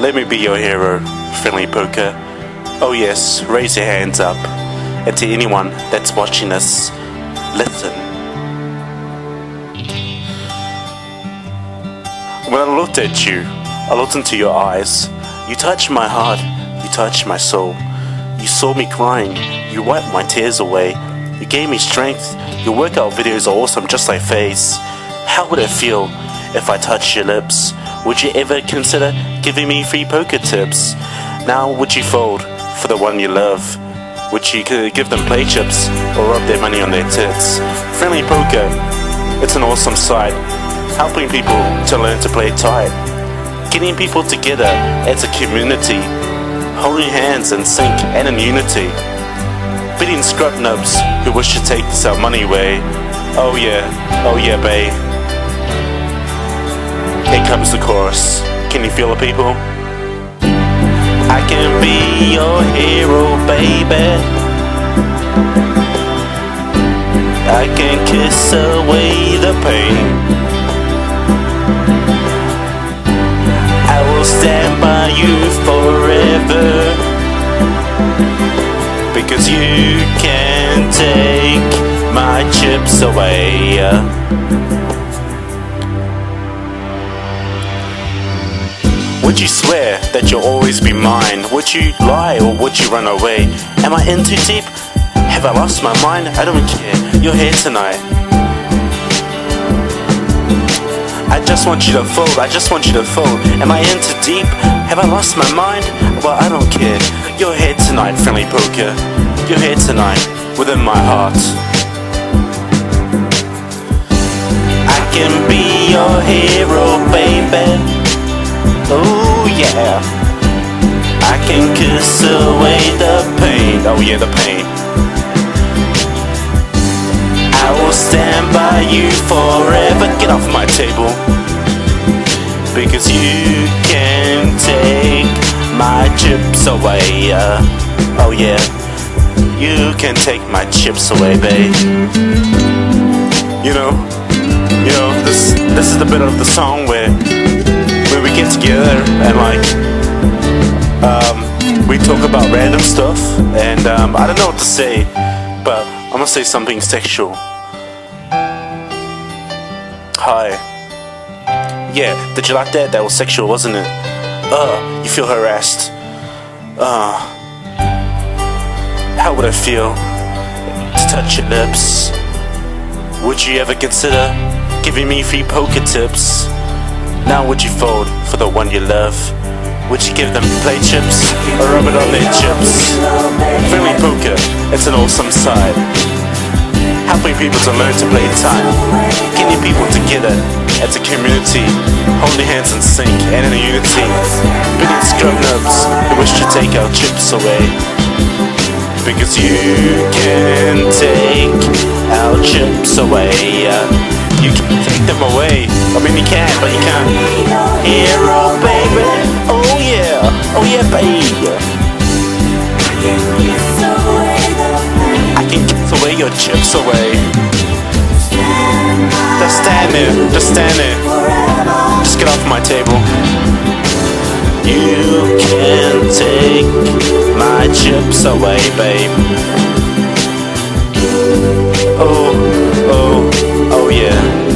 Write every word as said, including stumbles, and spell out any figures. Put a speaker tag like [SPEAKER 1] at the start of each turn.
[SPEAKER 1] Let me be your hero, friendly poker. Oh yes, raise your hands up. And to anyone that's watching us, listen. When I looked at you, I looked into your eyes. You touched my heart, you touched my soul. You saw me crying, you wiped my tears away. You gave me strength, your workout videos are awesome just like Faye's. How would it feel if I touched your lips? Would you ever consider giving me free poker tips? Now would you fold for the one you love? Would you give them play chips or rub their money on their tits? Friendly poker, it's an awesome sight. Helping people to learn to play tight. Getting people together as a community. Holding hands in sync and in unity. Beating scrub nubs who wish to take our money away. Oh yeah, oh yeah babe. Here comes the chorus. Can you feel it, people? I can be your hero, baby. I can kiss away the pain. I will stand by you forever, because you can take my chips away. Would you swear that you'll always be mine? Would you lie or would you run away? Am I in too deep? Have I lost my mind? I don't care, you're here tonight. I just want you to fold, I just want you to fold. Am I in too deep? Have I lost my mind? Well, I don't care, you're here tonight, friendly poker. You're here tonight, within my heart. I can be your hero, baby. Oh yeah, I can kiss away the pain. Oh yeah, the pain. I will stand by you forever. Get off my table, because you can take my chips away. uh, Oh yeah, you can take my chips away, babe. You know, you know, this this is the bit of the song where where we get together and like um, we talk about random stuff, and um, I don't know what to say, but I'm gonna say something sexual. Hi. Yeah, did you like that? That was sexual, wasn't it? Uh, you feel harassed. Uh, how would it feel to touch your lips? Would you ever consider giving me free poker tips? Now would you fold for the one you love? Would you give them play chips or rub it on their chips? Friendly poker, it's an awesome sight. Helping people to learn to play tight. Getting people together as a community. Holding hands in sync and in unity. Beating scrub nubs who wish to take our chips away. Because you can take our chips away. You can take them away. I mean you can, but you can't. Hero, baby. Oh yeah, oh yeah, baby. I can kiss away your chips away. Just stand there, just stand there. Just get off my table. You can take my chips away, babe. Oh, oh, oh yeah.